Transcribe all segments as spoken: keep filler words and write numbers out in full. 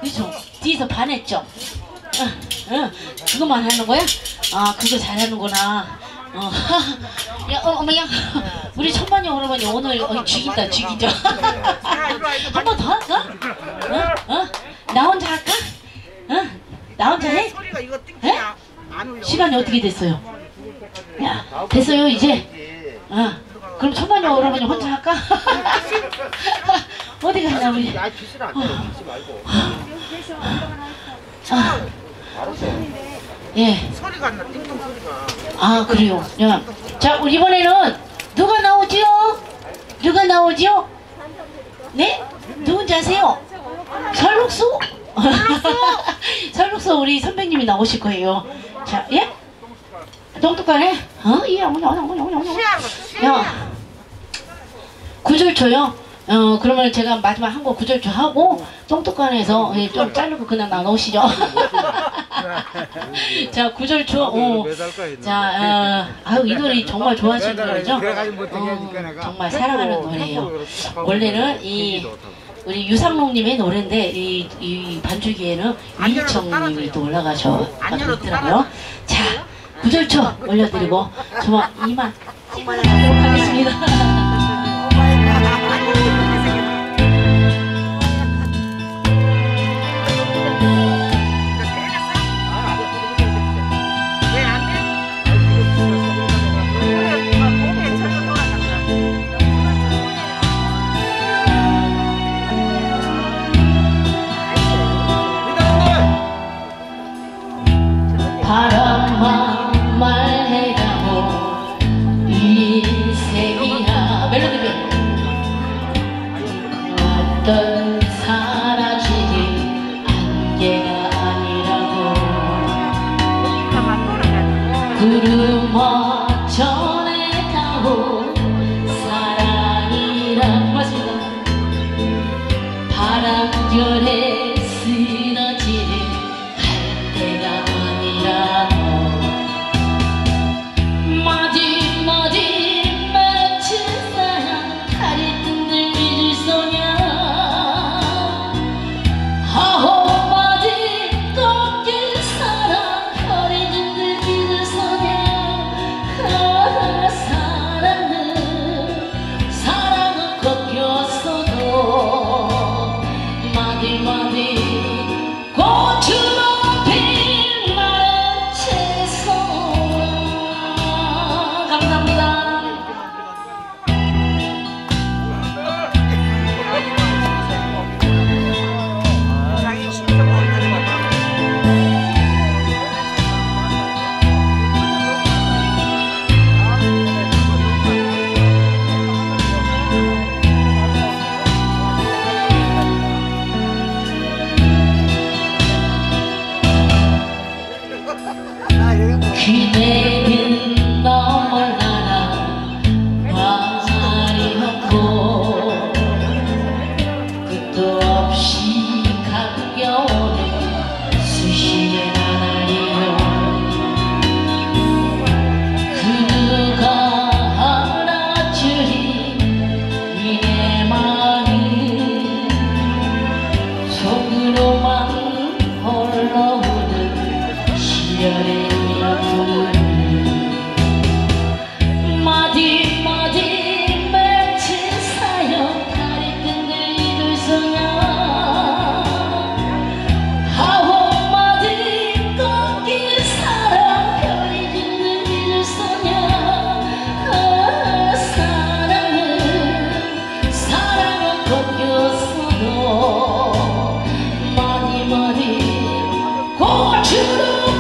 그쵸? 뒤에서 반했죠? 어, 어, 그거만 하는 거야? 아, 그거 잘하는구나. 어, 야, 어, 어머야, 우리 천만이 오라버니 오늘 어, 죽인다, 죽이죠. 한 번 더 할까? 어? 어? 나 혼자 할까? 어? 나 혼자 해? 에? 시간이 어떻게 됐어요? 야, 됐어요, 이제? 어, 그럼 천만이 오라버니 혼자 할까? 어디 가냐, 우리? 어. 아, 예. 소리가 안 나, 띵동 소리가. 아, 그래요. 야. 자, 우리 이번에는 누가 나오지요? 누가 나오지요? 네? 누군지 아세요? 설룩수? 설룩수 우리 선배님이 나오실 거예요. 자, 예? 똑똑하네? 어? 예, 어머니, 어머니, 어머니, 어머니. 야, 구절초요? 어, 그러면 제가 마지막 한 거 구절초 하고 똥똑간에서 좀 자르고 그냥 나눠오시죠. 자, 구절초. 어, 자, 어, 아유, 이 노래 정말 좋아하시는 노래죠? 어, 정말 사랑하는 노래예요. 원래는 이 우리 유상록님의 노래인데 이, 이 반주기에는 이희청님이 또 올라가셔 있더라고요. 자, 구절초 올려드리고 정말 이만 찍어나가도록 하겠습니다. 바람만 말해가고 인생이야 멜로디를 어떤 사라지기 안개가 아니라고 구름아 전해가고 사랑이란 맞습니다. 바람결에 쓰러지는 갈대가 기대는 너물 나라 화려하고 끝도 없이 감겨오는 수시의 나날이여 그가 알아주리 이내 마음 속으로만 흘러오는 시련의 마디 마디 맺힌 사연 다리 끈들 이들 소녀 아홉 마디 꺾인 사랑 별이 짓는 이들 소녀 아, 사랑은 사랑은 꺾였어도 마디 마디 꽃으로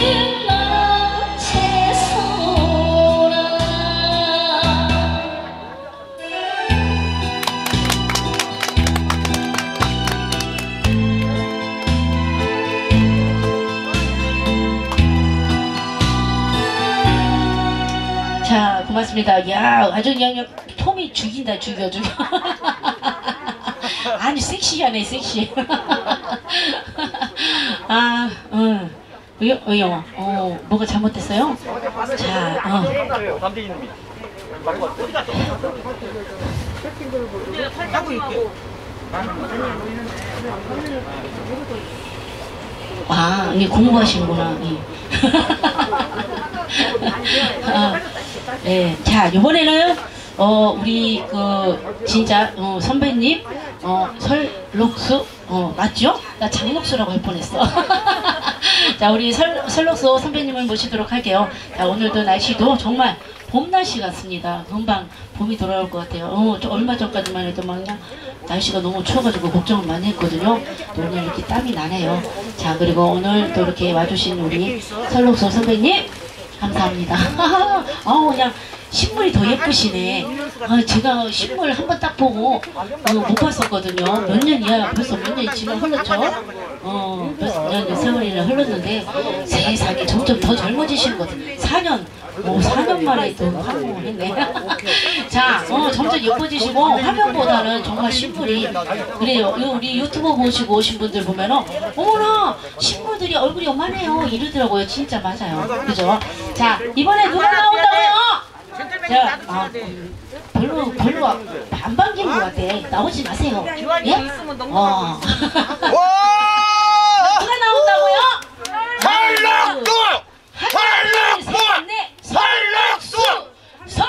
자, 고맙습니다. 야, 아주 그냥 폼이 죽인다, 죽여, 죽여. 아니, 섹시하네, 섹시. 아, 응. 어, 어, 어, 뭐가 잘못됐어요? 자, 어. 하고 있게. 아, 이게 공부하시는구나. 예. 어, 네, 자, 이번에는 어 우리 그 진짜 어, 선배님 어 설록수 어 맞죠? 나 장록수라고 할 뻔했어. 자, 우리 설 설록수 선배님을 모시도록 할게요. 자, 오늘도 날씨도 정말 봄 날씨 같습니다. 금방 봄이 돌아올 것 같아요. 어, 저 얼마 전까지만 해도 막 그냥 날씨가 너무 추워가지고 걱정을 많이 했거든요. 또 오늘 이렇게 땀이 나네요. 자, 그리고 오늘 또 이렇게 와주신 우리 설록수 선배님 감사합니다. 어, 그냥 신물이 더 예쁘시네. 아, 제가 신물 한 번 딱 보고 어, 못 봤었거든요. 몇 년이야. 벌써 몇 년이 지금 흘렀죠? 어, 몇 년 세월이나 흘렀는데 세상에 점점 더 젊어지시는 것 같아요. 사 년, 오, 사 년 만에 또 한국을 했네. 자, 어, 점점 예뻐지시고 화면보다는 정말 신물이 그래요. 우리 유튜브 보시고 오신 분들 보면은 어머나 신물들이 얼굴이 요만해요 이러더라고요. 진짜 맞아요. 그죠? 자, 이번에 누가 나온다고요? 자, 아, 별로 별로 안 반기는 것 같아. 나오지 마세요. 예? 어. 누가 나온다고요? 설록수! 설록수! 설록수!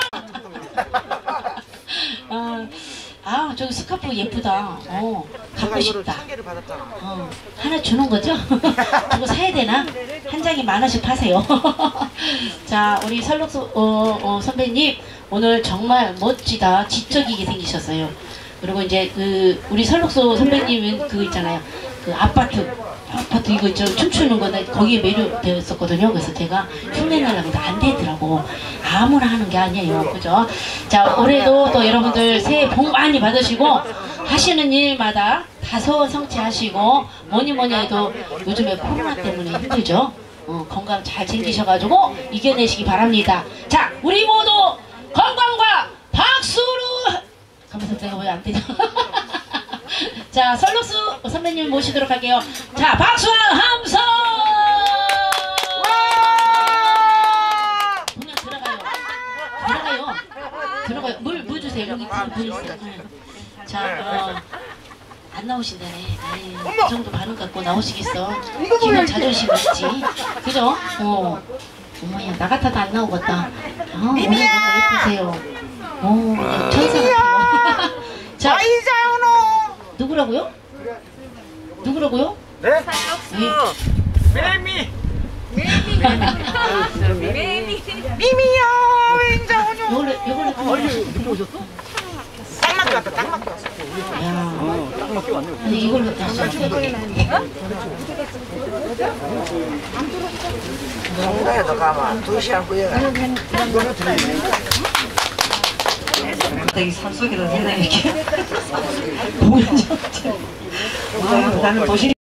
아, 아, 저기 스카프 예쁘다. 어, 갖고 싶다. 어, 하나 주는 거죠? 저거 사야 되나? 한 장이 만 원씩 파세요. 자, 우리 설록수 어, 어, 선배님 오늘 정말 멋지다. 지적이게 생기셨어요. 그리고 이제 그 우리 설록수 선배님은 그 있잖아요. 그 아파트 아파트 이거 저 춤추는 거는 거기에 매료되었었거든요. 그래서 제가 흉내내려고 해도 안 되더라고. 아무나 하는 게 아니에요. 그죠? 자, 올해도 또 여러분들 새해 복 많이 받으시고 하시는 일마다 다소 성취하시고 뭐니 뭐니 해도 요즘에 코로나 때문에 힘들죠. 어, 건강 잘 챙기셔가지고 이겨내시기 바랍니다. 자, 우리 모두 건강과 박수로 감사합니다. 내가 왜 안 되죠? 자, 설록수 선배님 모시도록 할게요. 자, 박수와 함성! 그냥 들어가요. 들어가요. 들어가요. 물, 물 주세요. 여기 물 있어요. 네. 자, 어, 안 나오신다네. 에이, 그 정도 반응 갖고 나오시겠어. 기분 자존심 있지. 그죠? 어. 어머야, 나 같아도 안 나오겠다. 아, 오늘 너무 예쁘세요. 오, 천사 같아요. 자, 누구라고요? 누구라고요? 네? 매미! 매미! 미미야! 왠지 요걸로, 요걸로 어디 오셨어? 딱 맞게 왔다, 딱 맞게 왔어. 야, 딱 맞게 왔네. 아니, 이걸로 다시. 정가에도 가면 두 시간 후에 가. 갑자기 산속에서 세상에 이렇게 공연장. 아, 나는 도시